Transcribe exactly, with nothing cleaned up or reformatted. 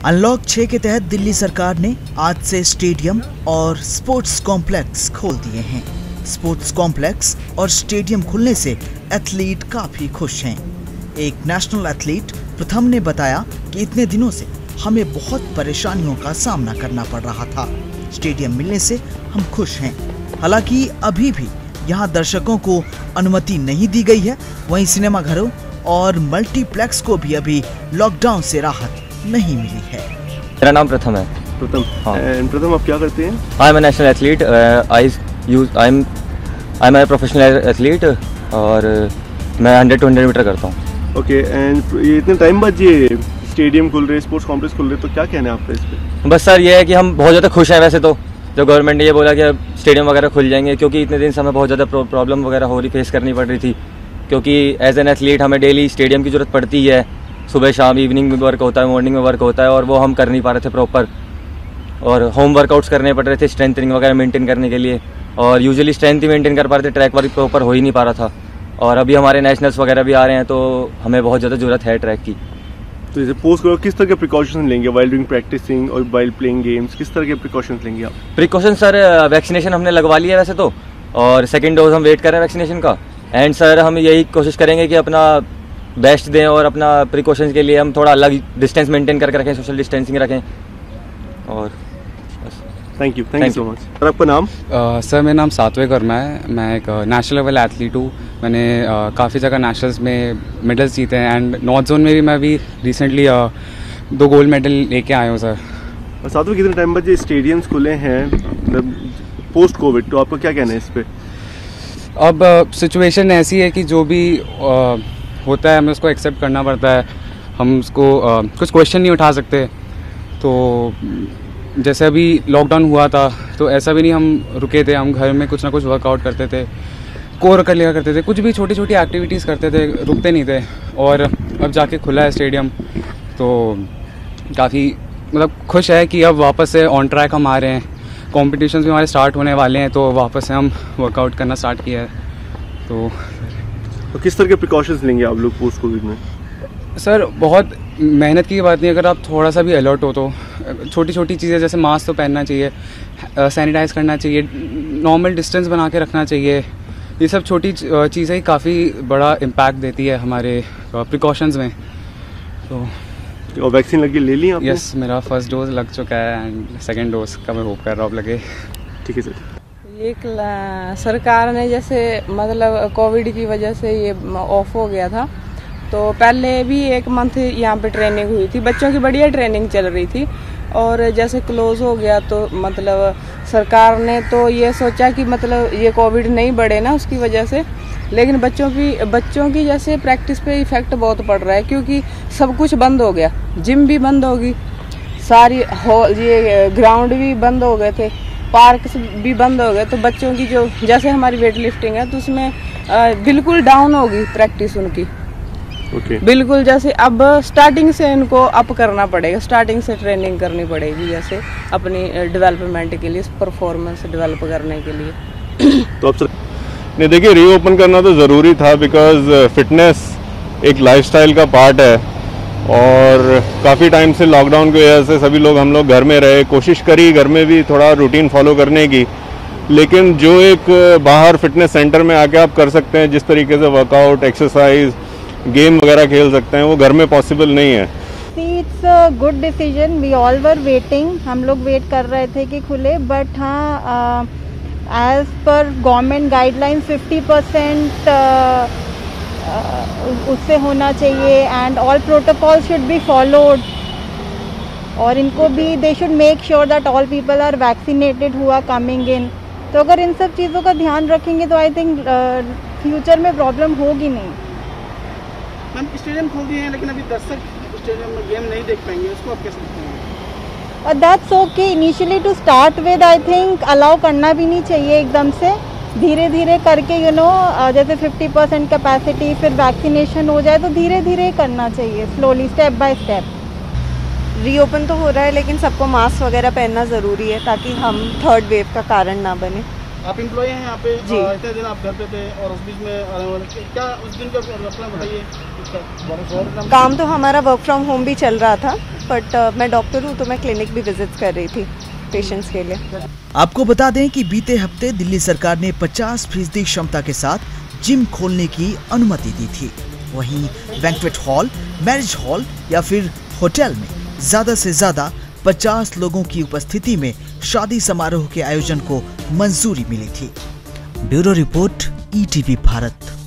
Unlock छह के तहत दिल्ली सरकार ने आज से स्टेडियम और स्पोर्ट्स कॉम्प्लेक्स खोल दिए हैं। स्पोर्ट्स कॉम्प्लेक्स और स्टेडियम खुलने से एथलीट काफी खुश हैं। एक नेशनल एथलीट प्रथम ने बताया कि इतने दिनों से हमें बहुत परेशानियों का सामना करना पड़ रहा था। स्टेडियम मिलने से हम खुश हैं। हालांकि अभी भी यहाँ दर्शकों को अनुमति नहीं दी गई है। वहीं सिनेमाघरों और मल्टीप्लेक्स को भी अभी लॉकडाउन से राहत नहीं मिली है। मेरा नाम प्रथम है। प्रथम, हाँ। प्रथम आप क्या करते हैं? I am a national athlete. I use I am I am a professional athlete और मैं हंड्रेड टू हंड्रेड मीटर करता हूँ। ओके, एंड ये इतने टाइम बाद ये स्टेडियम खुल रहे, स्पोर्ट्स कॉम्प्लेक्स खुल रहे, तो क्या कहना है आपका इस पे? बस सर ये है कि हम बहुत ज़्यादा खुश हैं। वैसे तो जो गवर्नमेंट ने ये बोला कि अब स्टेडियम वगैरह खुल जाएंगे, क्योंकि इतने दिन से हमें बहुत ज़्यादा प्रॉब्लम वगैरह हो रही फेस करनी पड़ रही थी, क्योंकि एज एन एथलीट हमें डेली स्टेडियम की ज़रूरत पड़ती है। सुबह शाम इवनिंग में वर्क होता है, मॉर्निंग में वर्क होता है, और वो हम कर नहीं पा रहे थे प्रॉपर। और होम वर्कआउट्स करने पड़ रहे थे स्ट्रेंथनिंग वगैरह मेंटेन करने के लिए, और यूजुअली स्ट्रेंथ ही मेंटेन कर पा रहे थे, ट्रैक वर्क प्रॉपर हो ही नहीं पा रहा था। और अभी हमारे नेशनल्स वगैरह भी आ रहे हैं, तो हमें बहुत ज़्यादा ज़रूरत है ट्रैक की। तो जैसे पोस्ट करो, किस तरह के प्रिकॉशंस लेंगे वाइल डूइंग प्रैक्टिसिंग और वाइल प्लेइंग गेम्स? किस तरह के प्रिकॉशंस लेंगे आप? प्रिकॉशन सर, वैक्सीनेशन हमने लगवा लिया है वैसे तो, और सेकेंड डोज हम वेट कर रहे हैं वैक्सीनेशन का। एंड सर हम यही कोशिश करेंगे कि अपना बेस्ट दें, और अपना प्रिकॉशंस के लिए हम थोड़ा अलग डिस्टेंस मेंटेन करके रखें, सोशल डिस्टेंसिंग रखें। और thank you thank you so much. Sir आपका नाम? uh, सर मेरा नाम सात्विक वर्मा है। मैं एक नेशनल लेवल एथलीट हूँ। मैंने uh, काफ़ी जगह नेशनल्स में मेडल्स जीते हैं, एंड नॉर्थ जोन में भी मैं भी रिसेंटली uh, दो गोल्ड मेडल लेके आया हूँ सर। और सात्विक, कितने टाइम बाद ये स्टेडियम्स खुले हैं मतलब पोस्ट कोविड, तो आपका क्या कहना है इस पर? अब सिचुएशन uh, ऐसी है कि जो भी uh, होता है हमें उसको एक्सेप्ट करना पड़ता है। हम उसको uh, कुछ क्वेश्चन नहीं उठा सकते। तो जैसे अभी लॉकडाउन हुआ था तो ऐसा भी नहीं हम रुके थे, हम घर में कुछ ना कुछ वर्कआउट करते थे, कोर कर लिया करते थे, कुछ भी छोटी छोटी एक्टिविटीज़ करते थे, रुकते नहीं थे। और अब जाके खुला है स्टेडियम, तो काफ़ी मतलब खुश है कि अब वापस से ऑन ट्रैक हम आ रहे हैं। कॉम्पिटिशन्स भी हमारे स्टार्ट होने वाले हैं, तो वापस से हम वर्कआउट करना स्टार्ट किया है। तो, तो किस तरह के प्रिकॉशंस लेंगे आप लोग पोस्ट कोविड में? सर बहुत मेहनत की बात नहीं, अगर आप थोड़ा सा भी अलर्ट हो तो छोटी छोटी चीज़ें जैसे मास्क तो पहनना चाहिए, सैनिटाइज़ करना चाहिए, नॉर्मल डिस्टेंस बना के रखना चाहिए। ये सब छोटी चीज़ें ही काफ़ी बड़ा इम्पैक्ट देती है हमारे प्रिकॉशंस में। तो और वैक्सीन लगी ले ली आपने? यस, मेरा फर्स्ट डोज लग चुका है, एंड सेकेंड डोज का मैं होप कर रहा हूँ अब लगे। ठीक है सर। एक सरकार ने जैसे मतलब कोविड की वजह से ये ऑफ हो गया था, तो पहले भी एक मंथ यहाँ पे ट्रेनिंग हुई थी, बच्चों की बढ़िया ट्रेनिंग चल रही थी। और जैसे क्लोज हो गया तो मतलब सरकार ने तो ये सोचा कि मतलब ये कोविड नहीं बढ़े ना उसकी वजह से, लेकिन बच्चों की बच्चों की जैसे प्रैक्टिस पे इफ़ेक्ट बहुत पड़ रहा है, क्योंकि सब कुछ बंद हो गया। जिम भी बंद होगी, सारी हॉल ये ग्राउंड भी बंद हो गए थे, पार्क भी बंद हो गए। तो बच्चों की जो जैसे हमारी वेट लिफ्टिंग है तो उसमें बिल्कुल डाउन होगी प्रैक्टिस उनकी। Okay. बिल्कुल जैसे अब स्टार्टिंग से इनको अप करना पड़ेगा, स्टार्टिंग से ट्रेनिंग करनी पड़ेगी जैसे अपनी डेवलपमेंट के लिए, परफॉर्मेंस डेवलप करने के लिए। तो अब सर नहीं, देखिए रीओपन करना तो ज़रूरी था, बिकॉज फिटनेस एक लाइफस्टाइल का पार्ट है। और काफ़ी टाइम से लॉकडाउन की वजह से सभी लोग हम लोग घर में रहे, कोशिश करी घर में भी थोड़ा रूटीन फॉलो करने की, लेकिन जो एक बाहर फिटनेस सेंटर में आके आप कर सकते हैं, जिस तरीके से वर्कआउट, एक्सरसाइज, गेम वगैरह खेल सकते हैं, वो घर में पॉसिबल नहीं है। It's a good decision. We all were waiting, हम लोग वेट कर रहे थे कि खुले, बट हाँ as per government guideline fifty percent उससे होना चाहिए, and all protocol should be followed. और इनको भी they should make sure that all people are vaccinated who are coming in. तो अगर इन सब चीज़ों का ध्यान रखेंगे तो आई थिंक फ्यूचर में प्रॉब्लम होगी नहीं। मैम स्टेडियम खोल दिए हैं, लेकिन अभी दर्शक स्टेडियम में गेम नहीं देख पाएंगे, उसको आप कैसे देखते हैं? That's okay. Initially to start with I think allow करना भी नहीं चाहिए एकदम से, धीरे धीरे करके यू you नो know, जैसे फिफ्टी परसेंट कैपेसिटी, फिर वैक्सीनेशन हो जाए तो धीरे धीरे करना चाहिए, slowly, step by step. Reopen तो हो रहा है, लेकिन सबको मास्क वगैरह पहनना ज़रूरी है ताकि हम थर्ड वेव का कारण ना बने। आप एम्प्लॉय हैं यहाँ पे जी। इतने दिन आप घर पे थे, और उस बीच में क्या उस दिन का अपना बताइए? काम तो हमारा वर्क फ्रॉम होम भी चल रहा था, बट मैं डॉक्टर हूँ तो मैं क्लिनिक भी विजिट कर रही थी पेशेंट्स के लिए। आपको बता दें कि बीते हफ्ते दिल्ली सरकार ने पचास फीसदी क्षमता के साथ जिम खोलने की अनुमति दी थी। वहीं बैंक्वेट हॉल, मैरिज हॉल या फिर होटल में ज्यादा से ज्यादा पचास लोगों की उपस्थिति में शादी समारोह के आयोजन को मंजूरी मिली थी। Bureau report, E T V Bharat.